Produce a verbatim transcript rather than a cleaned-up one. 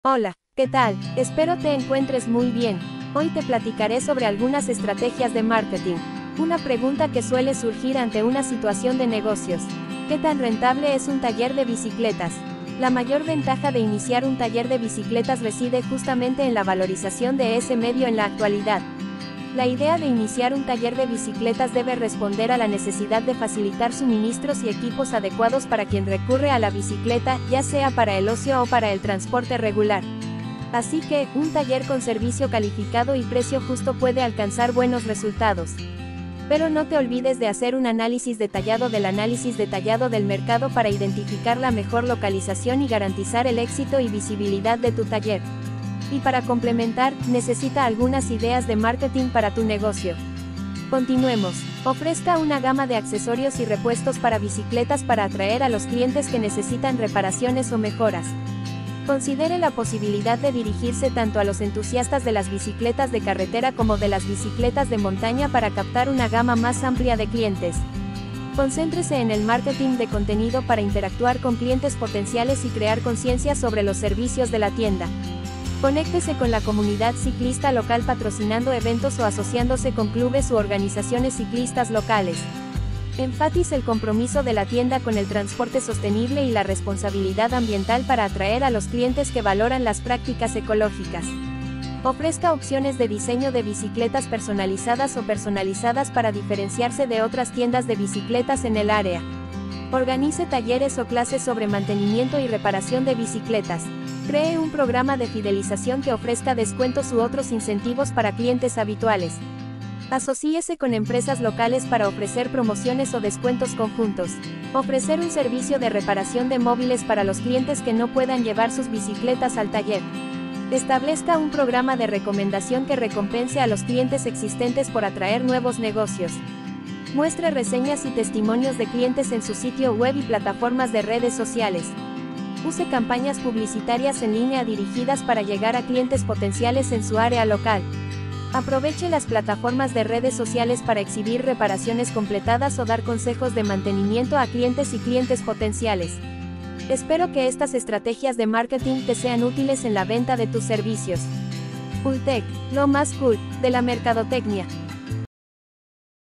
Hola, ¿qué tal? Espero te encuentres muy bien. Hoy te platicaré sobre algunas estrategias de marketing. Una pregunta que suele surgir ante una situación de negocios. ¿Qué tan rentable es un taller de bicicletas? La mayor ventaja de iniciar un taller de bicicletas reside justamente en la valorización de ese medio en la actualidad. La idea de iniciar un taller de bicicletas debe responder a la necesidad de facilitar suministros y equipos adecuados para quien recurre a la bicicleta, ya sea para el ocio o para el transporte regular. Así que, un taller con servicio calificado y precio justo puede alcanzar buenos resultados. Pero no te olvides de hacer un análisis detallado del análisis detallado del mercado para identificar la mejor localización y garantizar el éxito y visibilidad de tu taller. Y para complementar, necesita algunas ideas de marketing para tu negocio. Continuemos. Ofrezca una gama de accesorios y repuestos para bicicletas para atraer a los clientes que necesitan reparaciones o mejoras. Considere la posibilidad de dirigirse tanto a los entusiastas de las bicicletas de carretera como de las bicicletas de montaña para captar una gama más amplia de clientes. Concéntrese en el marketing de contenido para interactuar con clientes potenciales y crear conciencia sobre los servicios de la tienda. Conéctese con la comunidad ciclista local patrocinando eventos o asociándose con clubes u organizaciones ciclistas locales. Enfatice el compromiso de la tienda con el transporte sostenible y la responsabilidad ambiental para atraer a los clientes que valoran las prácticas ecológicas. Ofrezca opciones de diseño de bicicletas personalizadas o personalizadas para diferenciarse de otras tiendas de bicicletas en el área. Organice talleres o clases sobre mantenimiento y reparación de bicicletas. Cree un programa de fidelización que ofrezca descuentos u otros incentivos para clientes habituales. Asocíese con empresas locales para ofrecer promociones o descuentos conjuntos. Ofrecer un servicio de reparación de móviles para los clientes que no puedan llevar sus bicicletas al taller. Establezca un programa de recomendación que recompense a los clientes existentes por atraer nuevos negocios. Muestre reseñas y testimonios de clientes en su sitio web y plataformas de redes sociales. Use campañas publicitarias en línea dirigidas para llegar a clientes potenciales en su área local. Aproveche las plataformas de redes sociales para exhibir reparaciones completadas o dar consejos de mantenimiento a clientes y clientes potenciales. Espero que estas estrategias de marketing te sean útiles en la venta de tus servicios. Cooltech, lo más cool de la mercadotecnia.